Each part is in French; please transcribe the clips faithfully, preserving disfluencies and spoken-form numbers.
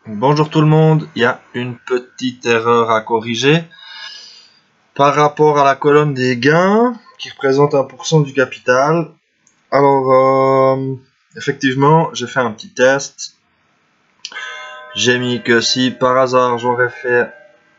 Bonjour tout le monde, il y a une petite erreur à corriger par rapport à la colonne des gains qui représente un pour cent du capital. Alors, euh, effectivement, j'ai fait un petit test. J'ai mis que si par hasard j'aurais fait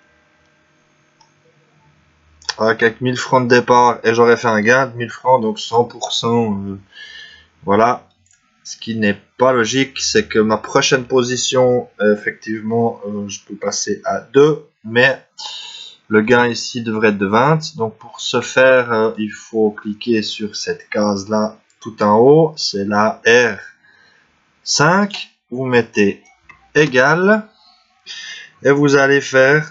avec mille francs de départ et j'aurais fait un gain de mille francs, donc cent pour cent, euh, voilà. Ce qui n'est pas logique, c'est que ma prochaine position, effectivement, euh, je peux passer à deux, mais le gain ici devrait être de vingt. Donc pour ce faire, euh, il faut cliquer sur cette case-là tout en haut, c'est la R cinq. Vous mettez égal et vous allez faire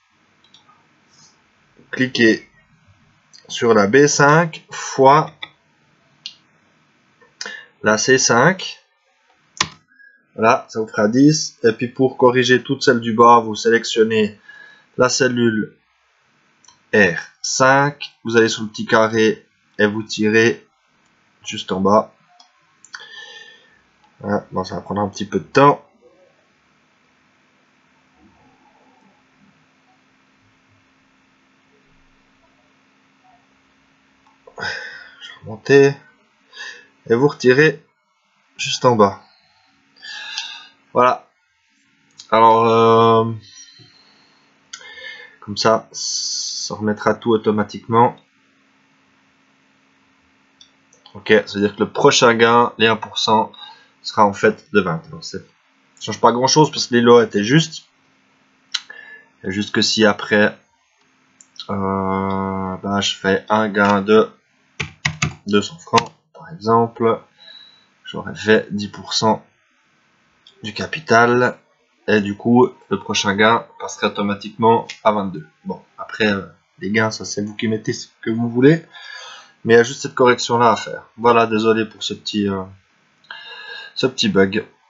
cliquer sur la B cinq fois la C cinq. Voilà, ça vous fera dix. Et puis pour corriger toutes celles du bas, vous sélectionnez la cellule R cinq. Vous allez sur le petit carré et vous tirez juste en bas. Voilà, bon, ça va prendre un petit peu de temps. Je vais remonter. Et vous retirez juste en bas. Voilà. Alors, euh, comme ça, ça remettra tout automatiquement. Ok, ça veut dire que le prochain gain, les un pour cent, sera en fait de vingt. Donc, ça ne change pas grand chose parce que les lots étaient justes. Et juste que si après, euh, ben, je fais un gain de deux cents francs, par exemple, j'aurais fait dix pour cent du capital. Et du coup, le prochain gain passerait automatiquement à vingt-deux. Bon, après, euh, les gains, ça c'est vous qui mettez ce que vous voulez. Mais il y a juste cette correction là à faire. Voilà, désolé pour ce petit, euh, ce petit bug.